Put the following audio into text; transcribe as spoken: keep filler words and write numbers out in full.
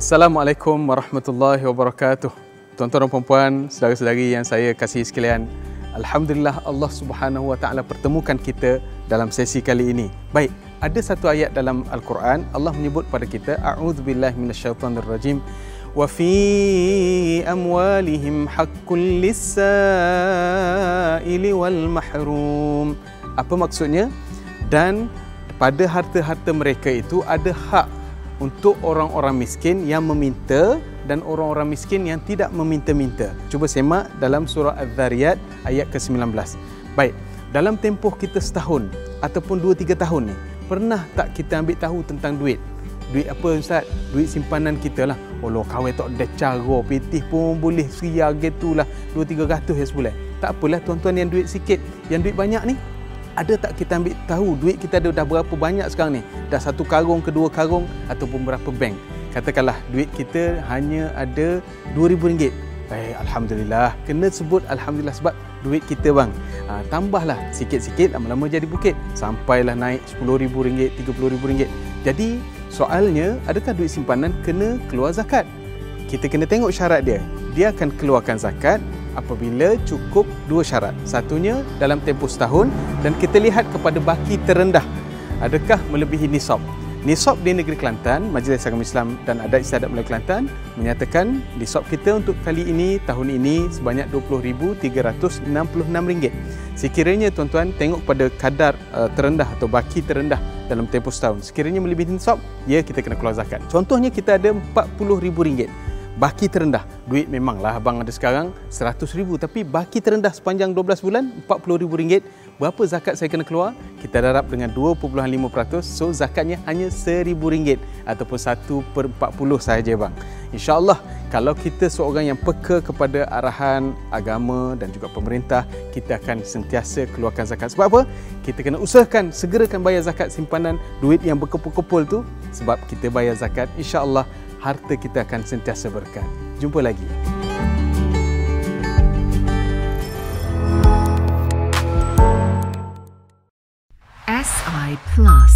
Assalamualaikum warahmatullahi wabarakatuh. Tuan-tuan dan puan-puan, saudara-saudari yang saya kasihi sekalian, alhamdulillah Allah Subhanahu wa taala pertemukan kita dalam sesi kali ini. Baik, ada satu ayat dalam Al-Quran Allah menyebut pada kita, a'udzubillahi minasyaitonirrajim, wa fi amwalihim haqqul lis-sa'ili wal mahrum. Apa maksudnya? Dan pada harta-harta mereka itu ada hak untuk orang-orang miskin yang meminta dan orang-orang miskin yang tidak meminta-minta. Cuba semak dalam surah Az-Zariyat ayat ke sembilan belas. Baik, dalam tempoh kita setahun ataupun dua tiga tahun ni, pernah tak kita ambil tahu tentang duit? Duit apa Ustaz? Duit simpanan kita lah. Allah, kawai tak ada cara, pitih pun boleh seria gitu lah, dua tiga ratus ya sebulan. Tak apalah tuan-tuan yang duit sikit, yang duit banyak ni, ada tak kita ambil tahu duit kita ada dah berapa banyak sekarang ni? Dah satu karung, kedua karung ataupun berapa bank? Katakanlah duit kita hanya ada dua ribu ringgit. Eh, Alhamdulillah. Kena sebut Alhamdulillah sebab duit kita bang. Ha, tambahlah sikit-sikit, lama-lama jadi bukit. Sampailah naik sepuluh ribu ringgit, tiga puluh ribu ringgit. Jadi soalnya, adakah duit simpanan kena keluar zakat? Kita kena tengok syarat dia. Dia akan keluarkan zakat apabila cukup dua syarat. Satunya dalam tempoh setahun dan kita lihat kepada baki terendah. Adakah melebihi nisab? Nisab di negeri Kelantan, Majlis Agama Islam dan Adat Istiadat Melayu Kelantan menyatakan nisab kita untuk kali ini, tahun ini sebanyak dua puluh ribu tiga ratus enam puluh enam ringgit. Sekiranya tuan-tuan tengok pada kadar uh, terendah atau baki terendah dalam tempoh setahun, sekiranya melebihi nisab, ya kita kena keluar zakat. Contohnya kita ada empat puluh ribu ringgit. Baki terendah, duit memanglah abang ada sekarang seratus ribu, tapi baki terendah sepanjang dua belas bulan empat puluh ribu ringgit. Berapa zakat saya kena keluar? Kita darab dengan dua puluh lima peratus, so zakatnya hanya seribu ringgit ataupun satu per empat puluh sahaja bang. InsyaAllah kalau kita seorang yang peka kepada arahan agama dan juga pemerintah, kita akan sentiasa keluarkan zakat. Sebab apa? Kita kena usahakan segerakan bayar zakat simpanan duit yang berkepul-kepul tu, sebab kita bayar zakat, insyaAllah harta kita akan sentiasa berkat. Jumpa lagi. S I Plus